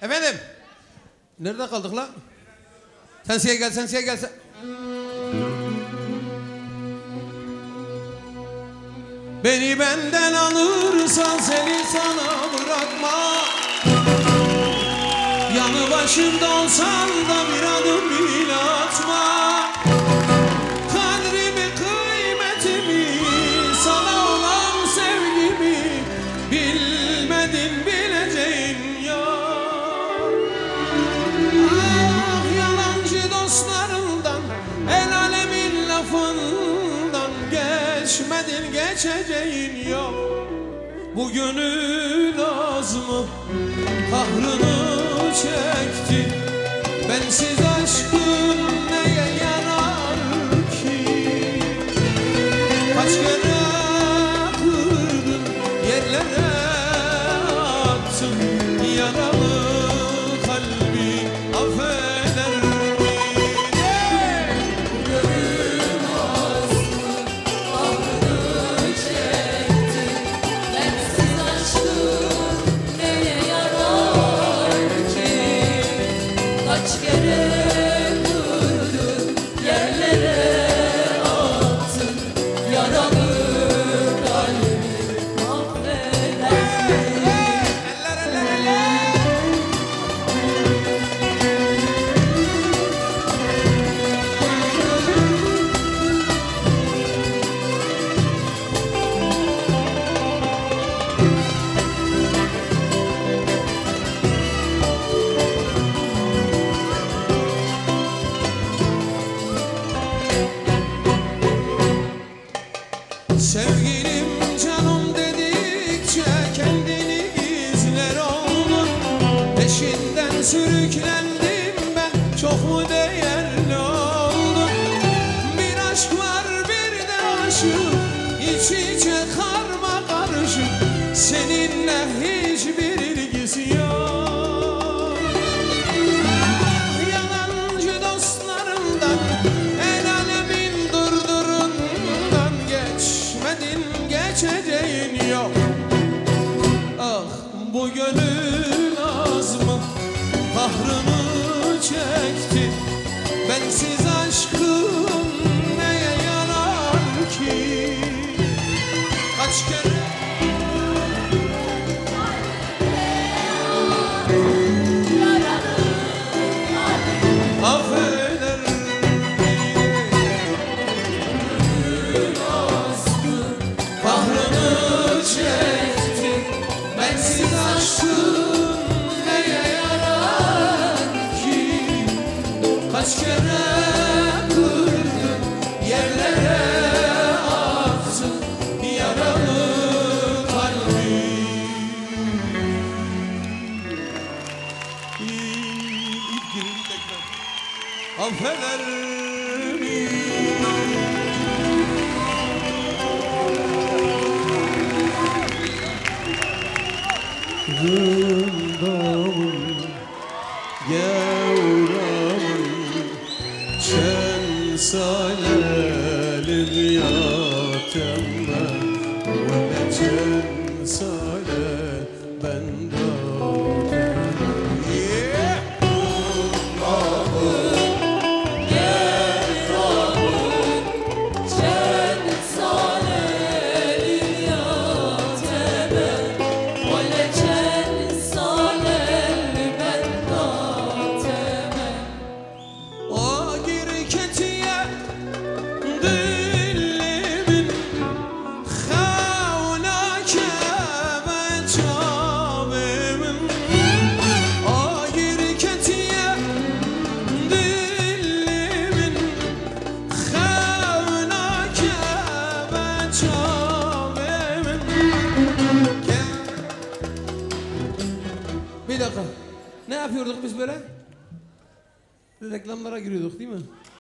Efendim. Nerede kaldık la? Sensiye gel, sensiye gel. Beni benden alırsan seni sana bırakma. Yanı başımda olsan da bir adım bile atma. Kadrimi, kıymetimi, sana olan sevgimi bilmedin bileceğin ya. Ah yalancı dostlarından, el alemin lafından geçmedin geçeceğin ya. Bu gönül azmı kahrını çekti. Bensiz aşkın neye yarar ki? Kaç kere kırdın, yerlere attın yaralı kalbi, affeder mi? Gönül azmı kahrını çekti. Bensiz aşkın neye yarar ki? Kaç kere kırdın, yerlere attın yaralı kalbimi, affeder mi? Sevgilim canım dedikçe kendini gizler oldun. Peşinden sürüklendim ben, çok mu değerli oldun? Bir aşk var bir de aşık, iç içe karma karışık. Seninle hiçbir ilgisi yok. Yalancı dostlarımdan, el alemin durdurundan geçmedin geçeceğin yok. Ah bu gönül azmı kahrını çekti. Bensiz aşkın neye yarar ki? Kaç kere affeder kahrını çekti. Bensiz aşkın neye yarar ki? Kaç kere kırdın, yerlere attın yaralı kalbi. İlk girin tekrar. Affeder mi? Rındamın, gevramın, çen salelim yatemme, ve çen sale benden. Bir dakika. Ne yapıyorduk biz böyle? Reklamlara giriyorduk değil mi?